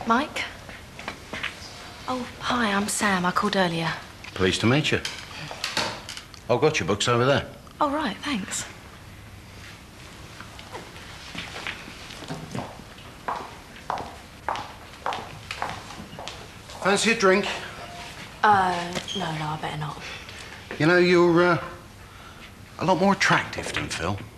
Mike? Oh, hi, I'm Sam. I called earlier. Pleased to meet you. I've got your books over there. Oh, right, thanks. Fancy a drink? No, I better not. You know, you're a lot more attractive than Phil.